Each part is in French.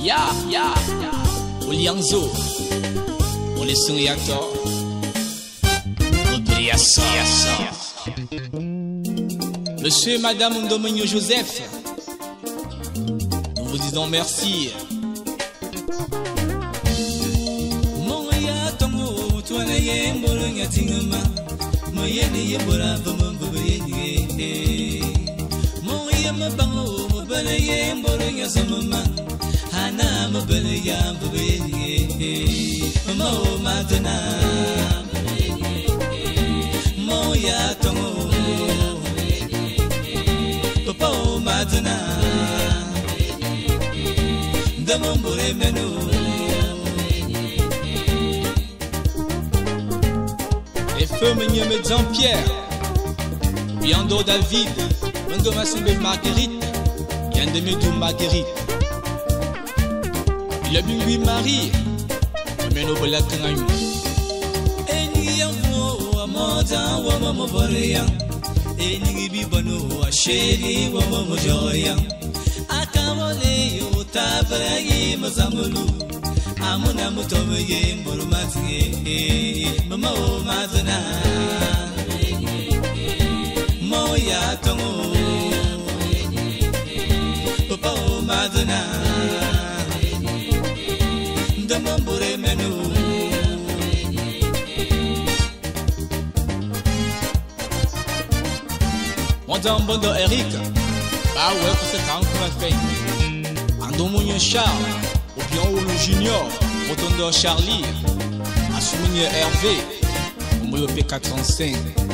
ya. Olianzo, on est sur Yato. Monsieur et Madame Ndomenyo Joseph, nous vous disons merci. Et feu Menyeme Jean-Pierre, Biando David, Mendo Massime Marguerite, Yandemedou Marguerite. Il a bu lui Marie, Meno Bolakangayou. Moja wa mama boreya eni bibono wa sheri wa mama joya akamole yo tabarayi mazamulu amuna mutome ye mbulumati mama o mazana moya tongo papa o mazana ndamambure menu. Mon bondo Eric, bah ouais, que c'est quand on a fait. Andomonio Charles, ou bien Olo Junior, Rotondo Charlie, Assoumine Hervé, Moyo P45.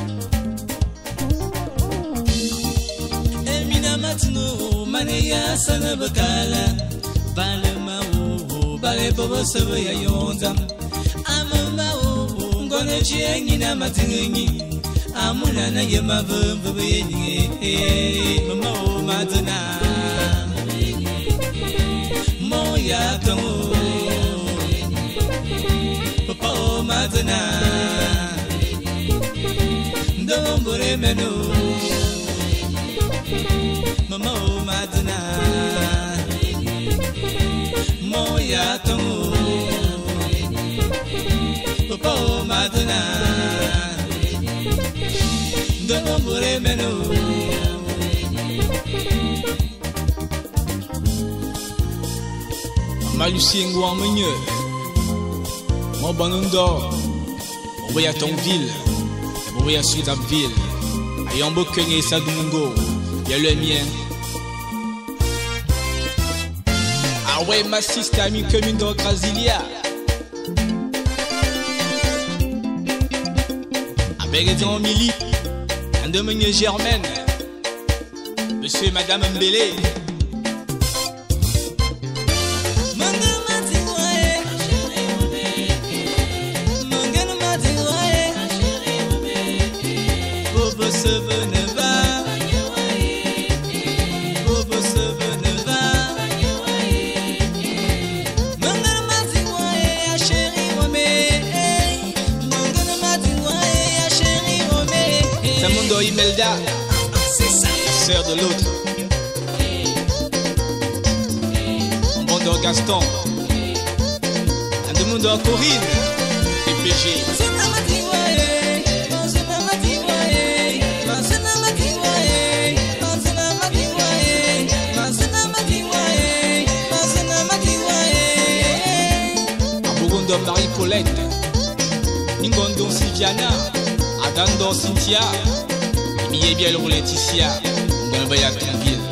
Emina Matino, Mania Sanabakala, Balema ou Balebo Savaya Yonda, Amama ou Ngone Chiengina Matini. Amuna na yema vumbi mama o madana moya tongo papa o madana ndombore meno mama o madana moya tongo papa o madana Malusi Ngouan Menyeu, mon Banondo, on va à Tonville, on va à Sudaville, à Yambo Kenye et Sadumungo, il y a le mien. Ah ouais, ma sister ami commune de Brasilia. Avec les gens Mili. Ndomenyo Germaine, Monsieur et Madame Mbélé. Samundo Imelda, la sœur de l'autre. Bondo Gaston, Andemundo Corinne, DPG. Abogondo Marie-Paulette, Ningondo Sylviana, Adando Cynthia, Miye bien le Laetitia, dans le Bayatonville.